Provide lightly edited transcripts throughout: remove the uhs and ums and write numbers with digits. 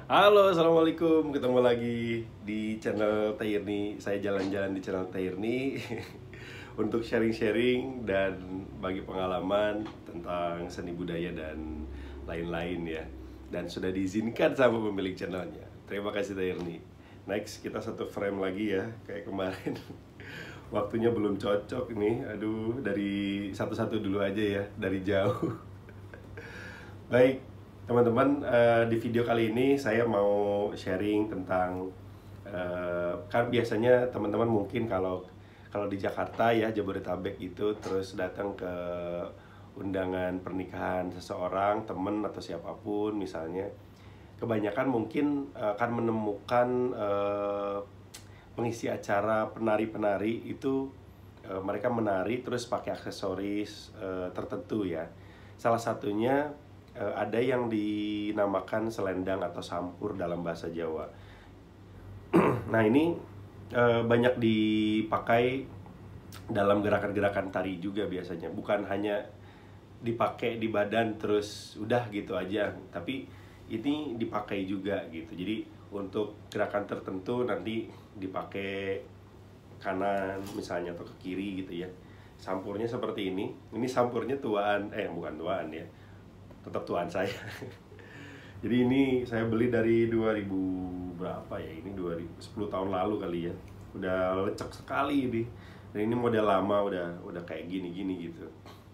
Halo, assalamualaikum. Ketemu lagi di channel Tairni. Saya jalan-jalan di channel Tairni untuk sharing-sharing dan bagi pengalaman tentang seni budaya dan lain-lain ya. Dan sudah diizinkan sama pemilik channelnya. Terima kasih Tairni. Next, kita satu frame lagi ya, kayak kemarin. Waktunya belum cocok nih. Aduh, dari satu-satu dulu aja ya, dari jauh. Baik, teman-teman, di video kali ini saya mau sharing tentang kan biasanya teman-teman mungkin kalau kalau di Jakarta ya, Jabodetabek itu terus datang ke undangan pernikahan seseorang, teman atau siapapun misalnya, kebanyakan mungkin akan menemukan pengisi acara penari-penari itu mereka menari terus pakai aksesoris tertentu ya. Salah satunya ada yang dinamakan selendang atau sampur dalam bahasa Jawa. Nah ini banyak dipakai dalam gerakan-gerakan tari juga biasanya. Bukan hanya dipakai di badan terus udah gitu aja, tapi ini dipakai juga gitu. Jadi untuk gerakan tertentu nanti dipakai kanan misalnya atau ke kiri gitu ya. Sampurnya seperti ini. Ini sampurnya tuaan, bukan tuaan ya, tetap tuan saya. Jadi ini saya beli dari 2000 berapa ya, ini 2010 tahun lalu kali ya. Udah lecek sekali ini. Dan ini model lama udah kayak gini-gini gitu.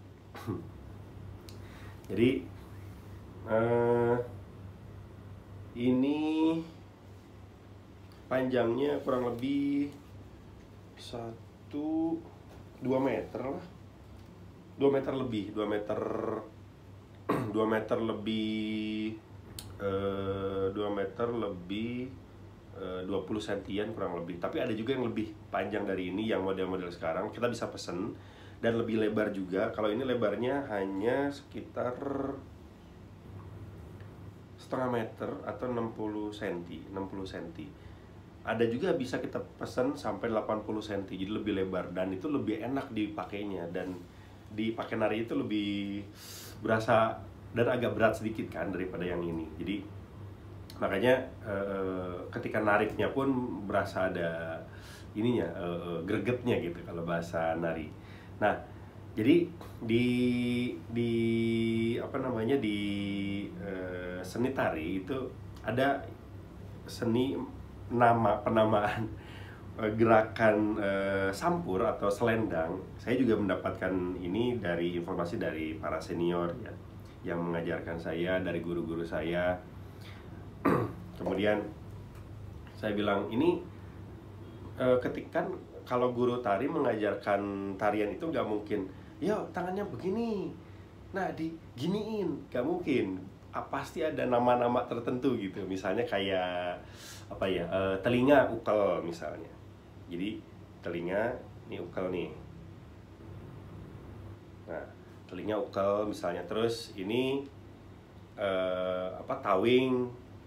Jadi ini panjangnya kurang lebih 2 meter lah. 2 meter lebih, 2 meter 2 meter lebih 2 meter lebih 20 sentian kurang lebih. Tapi ada juga yang lebih panjang dari ini, yang model-model sekarang kita bisa pesen, dan lebih lebar juga. Kalau ini lebarnya hanya sekitar setengah meter atau 60 cm. Ada juga bisa kita pesen sampai 80 cm, jadi lebih lebar dan itu lebih enak dipakainya, dan dipakai nari itu lebih berasa dan agak berat sedikit kan daripada yang ini. Jadi makanya ketika nariknya pun berasa ada ininya, gregetnya gitu kalau bahasa nari. Nah, jadi di apa namanya, di seni tari itu ada seni penamaan gerakan sampur atau selendang. Saya juga mendapatkan ini dari informasi dari para senior ya, yang mengajarkan saya, dari guru-guru saya. Kemudian saya bilang ini ketika kalau guru tari mengajarkan tarian itu nggak mungkin, ya tangannya begini, nah diginiin, nggak mungkin. Pasti ada nama-nama tertentu gitu. Misalnya kayak apa ya, telinga ukel misalnya. Jadi telinga ini ukel nih. Nah, telinga ukel misalnya. Terus ini tawing,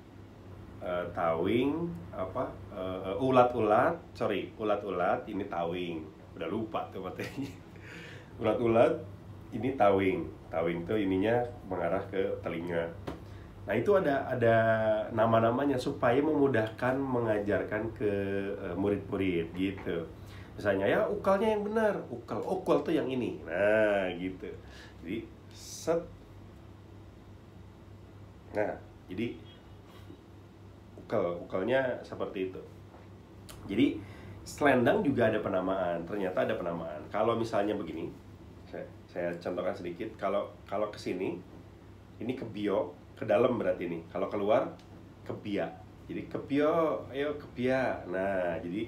ulat-ulat, ulat-ulat ini tawing. Udah lupa tuh matanya. Ulat-ulat ini tawing. Tawing tuh ininya mengarah ke telinga. Nah, itu ada nama-namanya supaya memudahkan mengajarkan ke murid-murid gitu. Misalnya ya ukalnya yang benar, ukal tuh yang ini. Nah, gitu. Jadi set. Nah, jadi ukalnya seperti itu. Jadi selendang juga ada penamaan, ternyata ada penamaan. Kalau misalnya begini, saya contohkan sedikit. Kalau ke sini, ini kebio, ke dalam berarti ini. Kalau keluar, kebia. Jadi kebio, ayo kebia. Nah, jadi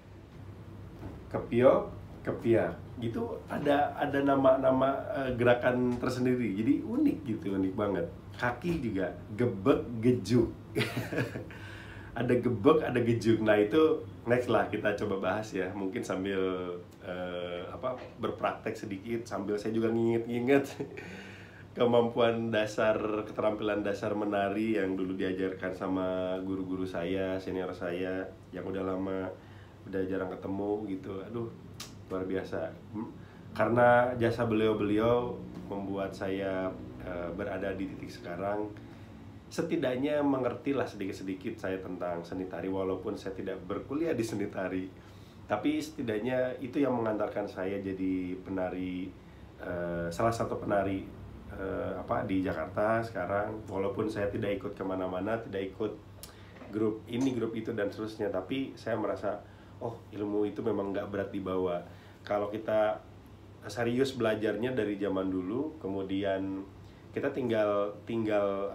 kebio, kebia. Gitu ada nama-nama gerakan tersendiri. Jadi unik gitu, unik banget. Kaki juga gebek, gejuk. Ada gebek, ada gejuk. Nah itu next lah kita coba bahas ya. Mungkin sambil berpraktek sedikit, sambil saya juga nginget-nginget kemampuan dasar, keterampilan dasar menari yang dulu diajarkan sama guru-guru saya, senior saya, yang udah lama, udah jarang ketemu gitu. Aduh, luar biasa. Karena jasa beliau-beliau membuat saya berada di titik sekarang. setidaknya mengertilah sedikit-sedikit saya tentang seni tari, walaupun saya tidak berkuliah di seni tari, tapi setidaknya itu yang mengantarkan saya jadi penari, salah satu penari di Jakarta sekarang. Walaupun saya tidak ikut kemana-mana, tidak ikut grup ini grup itu dan seterusnya, tapi saya merasa oh, ilmu itu memang nggak berat dibawa kalau kita serius belajarnya dari zaman dulu. Kemudian kita tinggal tinggal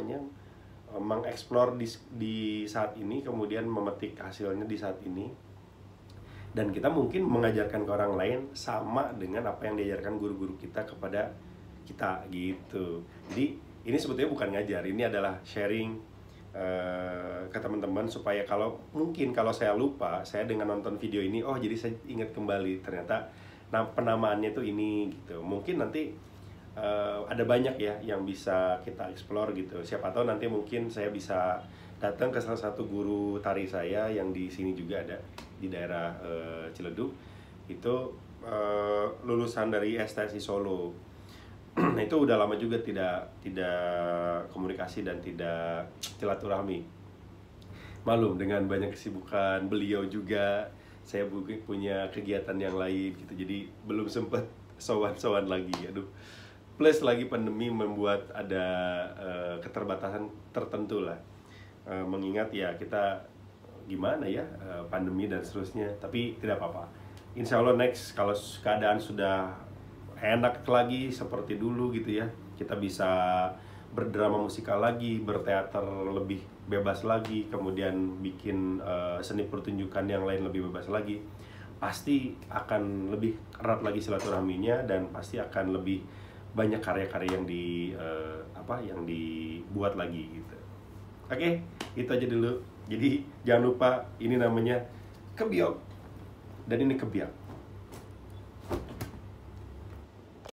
mengeksplor di saat ini, kemudian memetik hasilnya di saat ini, dan kita mungkin mengajarkan ke orang lain sama dengan apa yang diajarkan guru-guru kita kepada kita gitu. Jadi ini sebetulnya bukan ngajar, ini adalah sharing ke teman-teman, supaya kalau saya lupa, saya dengan nonton video ini, oh jadi saya ingat kembali ternyata penamaannya tuh ini gitu. Mungkin nanti ada banyak ya yang bisa kita explore gitu. Siapa tahu nanti mungkin saya bisa datang ke salah satu guru tari saya yang di sini juga ada di daerah Ciledug. Itu lulusan dari STSI Solo. Nah itu udah lama juga tidak komunikasi dan tidak silaturahmi. Malum dengan banyak kesibukan beliau juga, saya punya kegiatan yang lain gitu, jadi belum sempat sowan-sowan lagi. Aduh, plus lagi pandemi membuat ada keterbatasan tertentu lah. Mengingat ya kita gimana ya, pandemi dan seterusnya, tapi tidak apa-apa. Insya Allah next kalau keadaan sudah enak lagi seperti dulu gitu ya, kita bisa berdrama musikal lagi, berteater lebih bebas lagi, kemudian bikin seni pertunjukan yang lain lebih bebas lagi, pasti akan lebih erat lagi silaturahminya, dan pasti akan lebih banyak karya-karya yang dibuat lagi gitu. Oke, itu aja dulu. Jadi jangan lupa, ini namanya kebiok dan ini kebiak.